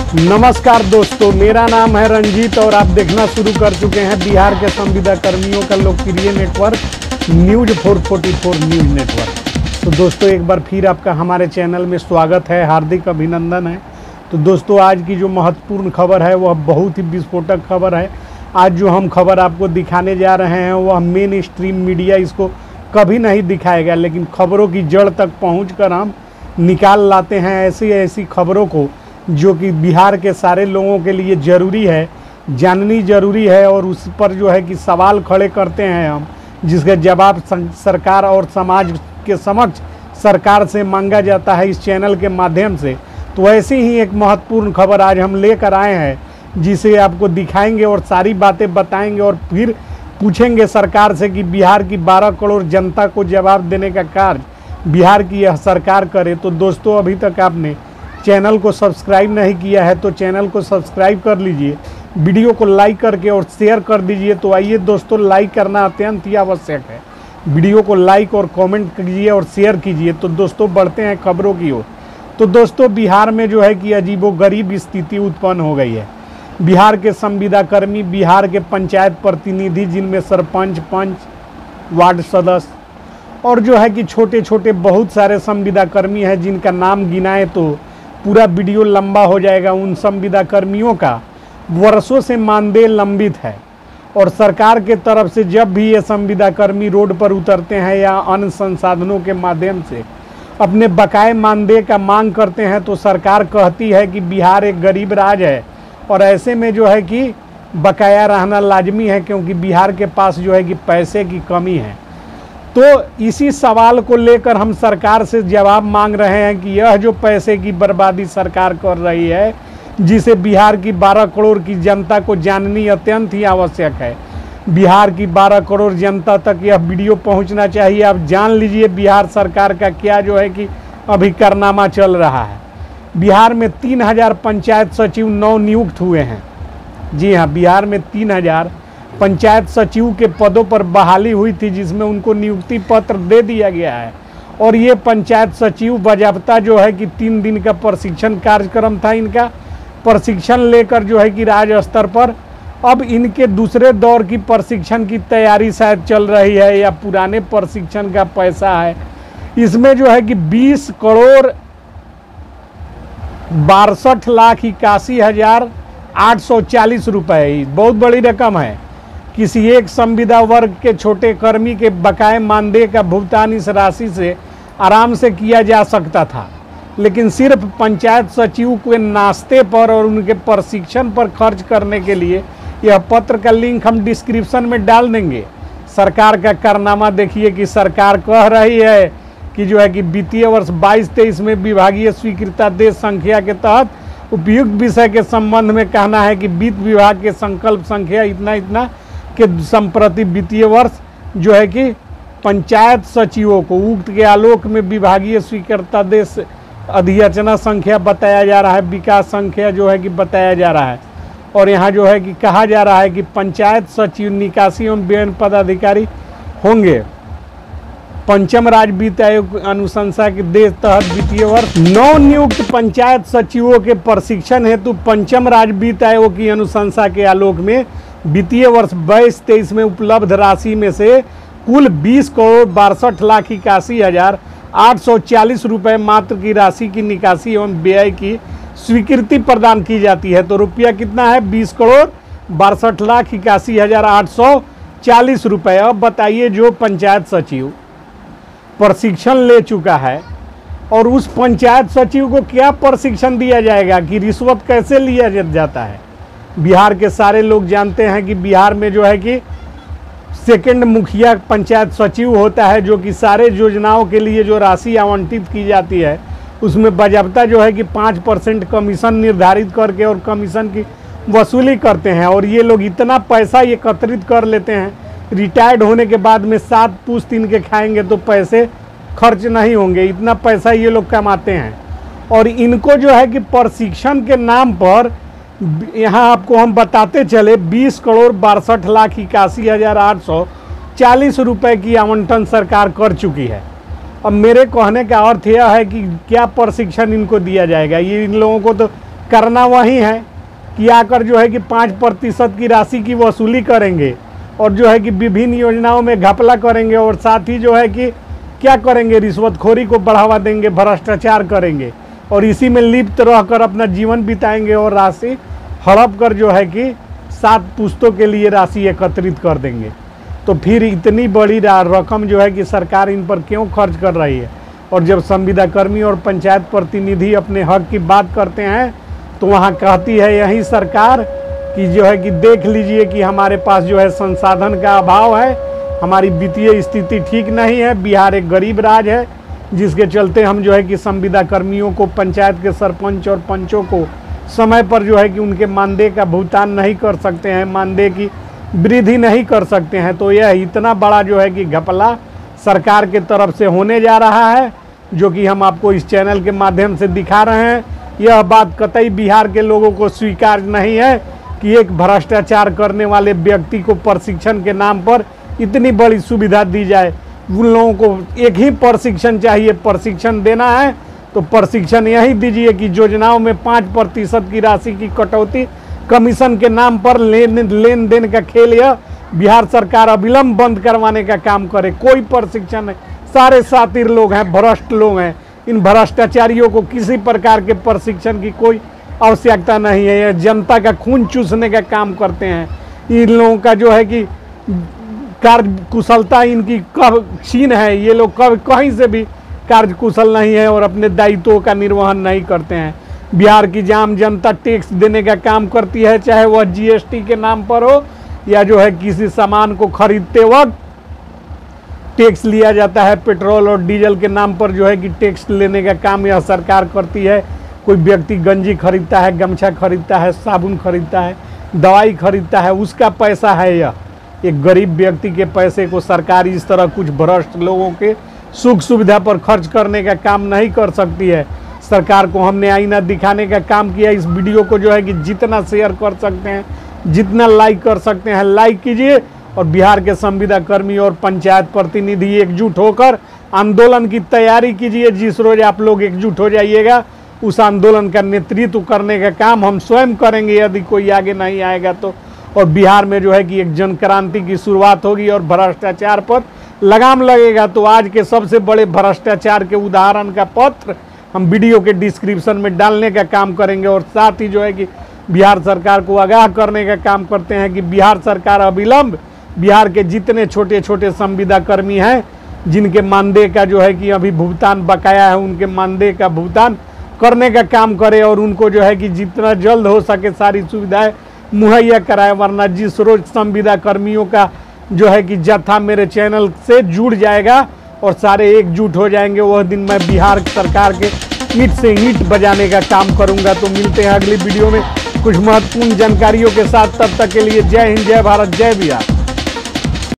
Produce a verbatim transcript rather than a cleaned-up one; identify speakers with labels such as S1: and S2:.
S1: नमस्कार दोस्तों, मेरा नाम है रंजीत और आप देखना शुरू कर चुके हैं बिहार के संविदा कर्मियों का लोकप्रिय नेटवर्क न्यूज चार सौ चौवालीस न्यूज नेटवर्क। तो दोस्तों एक बार फिर आपका हमारे चैनल में स्वागत है, हार्दिक अभिनंदन है। तो दोस्तों आज की जो महत्वपूर्ण खबर है वह बहुत ही विस्फोटक खबर है। आज जो हम खबर आपको दिखाने जा रहे हैं वह मेन स्ट्रीम मीडिया इसको कभी नहीं दिखाएगा, लेकिन खबरों की जड़ तक पहुँच कर हम निकाल लाते हैं ऐसी ऐसी खबरों को जो कि बिहार के सारे लोगों के लिए ज़रूरी है, जाननी ज़रूरी है और उस पर जो है कि सवाल खड़े करते हैं हम, जिसका जवाब सरकार और समाज के समक्ष सरकार से मांगा जाता है इस चैनल के माध्यम से। तो ऐसी ही एक महत्वपूर्ण खबर आज हम लेकर आए हैं, जिसे आपको दिखाएंगे और सारी बातें बताएंगे और फिर पूछेंगे सरकार से कि बिहार की बारह करोड़ जनता को जवाब देने का कार्य बिहार की यह सरकार करे। तो दोस्तों अभी तक आपने चैनल को सब्सक्राइब नहीं किया है तो चैनल को सब्सक्राइब कर लीजिए, वीडियो को लाइक करके और शेयर कर दीजिए। तो आइए दोस्तों, लाइक करना अत्यंत ही आवश्यक है, वीडियो को लाइक और कमेंट कीजिए और शेयर कीजिए। तो दोस्तों बढ़ते हैं खबरों की ओर। तो दोस्तों बिहार में जो है कि अजीबोगरीब स्थिति उत्पन्न हो गई है। बिहार के संविदा कर्मी, बिहार के पंचायत प्रतिनिधि, जिनमें सरपंच, पंच, वार्ड सदस्य और जो है कि छोटे छोटे बहुत सारे संविदा कर्मी हैं, जिनका नाम गिनाएं तो पूरा वीडियो लंबा हो जाएगा। उन संविदा कर्मियों का वर्षों से मानदेय लंबित है और सरकार के तरफ से जब भी ये संविदा कर्मी रोड पर उतरते हैं या अन्य संसाधनों के माध्यम से अपने बकाये मानदेय का मांग करते हैं तो सरकार कहती है कि बिहार एक गरीब राज्य है और ऐसे में जो है कि बकाया रहना लाजमी है, क्योंकि बिहार के पास जो है कि पैसे की कमी है। तो इसी सवाल को लेकर हम सरकार से जवाब मांग रहे हैं कि यह जो पैसे की बर्बादी सरकार कर रही है, जिसे बिहार की बारह करोड़ की जनता को जाननी अत्यंत ही आवश्यक है। बिहार की बारह करोड़ जनता तक यह वीडियो पहुंचना चाहिए। आप जान लीजिए बिहार सरकार का क्या जो है कि अभी कारनामा चल रहा है। बिहार में तीन हजार पंचायत सचिव नव नियुक्त हुए हैं। जी हाँ, बिहार में तीन हजार पंचायत सचिव के पदों पर बहाली हुई थी, जिसमें उनको नियुक्ति पत्र दे दिया गया है। और ये पंचायत सचिव बाजाबता जो है कि तीन दिन का प्रशिक्षण कार्यक्रम था इनका। प्रशिक्षण लेकर जो है कि राज्य स्तर पर अब इनके दूसरे दौर की प्रशिक्षण की तैयारी शायद चल रही है या पुराने प्रशिक्षण का पैसा है। इसमें जो है कि बीस करोड़ बासठ लाख इक्यासी हजार आठ सौ चालीस रुपये, बहुत बड़ी रकम है। किसी एक संविदा वर्ग के छोटे कर्मी के बकाये मानदेय का भुगतान इस राशि से आराम से किया जा सकता था, लेकिन सिर्फ पंचायत सचिव के नाश्ते पर और उनके प्रशिक्षण पर खर्च करने के लिए यह पत्र का लिंक हम डिस्क्रिप्शन में डाल देंगे। सरकार का कारनामा देखिए कि सरकार कह रही है कि जो है कि वित्तीय वर्ष बाईस तेईस में विभागीय स्वीकृतादेश संख्या के तहत उपयुक्त विषय के संबंध में कहना है कि वित्त विभाग के संकल्प संख्या इतना इतना के संप्रति वित्तीय वर्ष जो है कि पंचायत सचिवों को उक्त के आलोक में विभागीय स्वीकृतादेश अधियाचना संख्या बताया जा रहा है, विकास संख्या जो है कि बताया जा रहा है। और यहाँ जो है कि कहा जा रहा है कि पंचायत सचिव निकासी एवं व्यय पदाधिकारी होंगे। पंचम राज्य वित्त आयोग अनुशंसा के देश तहत वित्तीय वर्ष नव नियुक्त पंचायत सचिवों के प्रशिक्षण हेतु पंचम राज्य वित्त आयोग की अनुशंसा के आलोक में वित्तीय वर्ष बाईस तेईस में उपलब्ध राशि में से कुल बीस करोड़ बासठ लाख इक्यासी हजार आठ सौ चालीस रुपये मात्र की राशि की निकासी एवं व्यय की स्वीकृति प्रदान की जाती है। तो रुपया कितना है? बीस करोड़ बासठ लाख इक्यासी हजार आठ सौ चालीस रुपये। अब बताइए, जो पंचायत सचिव प्रशिक्षण ले चुका है और उस पंचायत सचिव को क्या प्रशिक्षण दिया जाएगा कि रिश्वत कैसे लिया जाता है। बिहार के सारे लोग जानते हैं कि बिहार में जो है कि सेकंड मुखिया पंचायत सचिव होता है, जो कि सारे योजनाओं के लिए जो राशि आवंटित की जाती है उसमें बाजाबता जो है कि पाँच परसेंट कमीशन निर्धारित करके और कमीशन की वसूली करते हैं। और ये लोग इतना पैसा एकत्रित कर लेते हैं, रिटायर्ड होने के बाद में सात पूछ तीन के खाएंगे तो पैसे खर्च नहीं होंगे, इतना पैसा ये लोग कमाते हैं। और इनको जो है कि प्रशिक्षण के नाम पर यहाँ आपको हम बताते चले बीस करोड़ बासठ लाख इक्यासी हजार आठ सौ चालीस रुपये की आवंटन सरकार कर चुकी है। अब मेरे कहने का अर्थ यह है कि क्या प्रशिक्षण इनको दिया जाएगा। ये इन लोगों को तो करना वही है कि आकर जो है कि पाँच प्रतिशत की राशि की वसूली करेंगे और जो है कि विभिन्न योजनाओं में घपला करेंगे और साथ ही जो है कि क्या करेंगे, रिश्वतखोरी को बढ़ावा देंगे, भ्रष्टाचार करेंगे और इसी में लिप्त रहकर अपना जीवन बिताएंगे और राशि हड़प कर जो है कि सात पुश्तों के लिए राशि एकत्रित कर देंगे। तो फिर इतनी बड़ी रकम जो है कि सरकार इन पर क्यों खर्च कर रही है? और जब संविदा कर्मी और पंचायत प्रतिनिधि अपने हक की बात करते हैं तो वहाँ कहती है यही सरकार कि जो है कि देख लीजिए कि हमारे पास जो है संसाधन का अभाव है, हमारी वित्तीय स्थिति ठीक नहीं है, बिहार एक गरीब राज्य है, जिसके चलते हम जो है कि संविदा कर्मियों को, पंचायत के सरपंच और पंचों को समय पर जो है कि उनके मानदेय का भुगतान नहीं कर सकते हैं, मानदेय की वृद्धि नहीं कर सकते हैं। तो यह इतना बड़ा जो है कि घपला सरकार के तरफ से होने जा रहा है, जो कि हम आपको इस चैनल के माध्यम से दिखा रहे हैं। यह बात कतई बिहार के लोगों को स्वीकार नहीं है कि एक भ्रष्टाचार करने वाले व्यक्ति को प्रशिक्षण के नाम पर इतनी बड़ी सुविधा दी जाए। उन लोगों को एक ही प्रशिक्षण चाहिए, प्रशिक्षण देना है तो प्रशिक्षण यही दीजिए कि योजनाओं में पाँच प्रतिशत की राशि की कटौती कमीशन के नाम पर लेन लेन देन का खेल यह बिहार सरकार अविलंब बंद करवाने का काम करे। कोई प्रशिक्षण नहीं, सारे सातिर लोग हैं, भ्रष्ट लोग हैं। इन भ्रष्टाचारियों को किसी प्रकार के प्रशिक्षण की कोई आवश्यकता नहीं है। यह जनता का खून चूसने का काम करते हैं। इन लोगों का जो है कि कार्य कुशलता इनकी कब क्षीण है, ये लोग कब कहीं से भी कार्य कुशल नहीं है और अपने दायित्वों का निर्वहन नहीं करते हैं। बिहार की जाम जनता टैक्स देने का काम करती है, चाहे वह जीएसटी के नाम पर हो या जो है किसी सामान को खरीदते वक्त टैक्स लिया जाता है। पेट्रोल और डीजल के नाम पर जो है कि टैक्स लेने का काम यह सरकार करती है। कोई व्यक्ति गंजी खरीदता है, गमछा खरीदता है, साबुन खरीदता है, दवाई खरीदता है, उसका पैसा है यह। एक गरीब व्यक्ति के पैसे को सरकार इस तरह कुछ भ्रष्ट लोगों के सुख सुविधा पर खर्च करने का काम नहीं कर सकती है। सरकार को हमने आईना दिखाने का काम किया। इस वीडियो को जो है कि जितना शेयर कर सकते हैं, जितना लाइक कर सकते हैं लाइक कीजिए और बिहार के संविदा कर्मी और पंचायत प्रतिनिधि एकजुट होकर आंदोलन की तैयारी कीजिए। जिस रोज आप लोग एकजुट हो जाइएगा उस आंदोलन का नेतृत्व करने का काम हम स्वयं करेंगे, यदि कोई आगे नहीं आएगा तो। और बिहार में जो है कि एक जन क्रांति की शुरुआत होगी और भ्रष्टाचार पर लगाम लगेगा। तो आज के सबसे बड़े भ्रष्टाचार के उदाहरण का पत्र हम वीडियो के डिस्क्रिप्शन में डालने का काम करेंगे और साथ ही जो है कि बिहार सरकार को आगाह करने का काम करते हैं कि बिहार सरकार अविलंब बिहार के जितने छोटे छोटे संविदा कर्मी हैं, जिनके मानदेय का जो है कि अभी भुगतान बकाया है, उनके मानदेय का भुगतान करने का काम करे और उनको जो है कि जितना जल्द हो सके सारी सुविधाएं मुहैया कराए। वरना जिस रोज संविदा कर्मियों का जो है कि जत्था मेरे चैनल से जुड़ जाएगा और सारे एकजुट हो जाएंगे, वह दिन मैं बिहार सरकार के ईंट से ईंट बजाने का काम करूंगा। तो मिलते हैं अगली वीडियो में कुछ महत्वपूर्ण जानकारियों के साथ। तब तक के लिए जय हिंद, जय भारत, जय बिहार।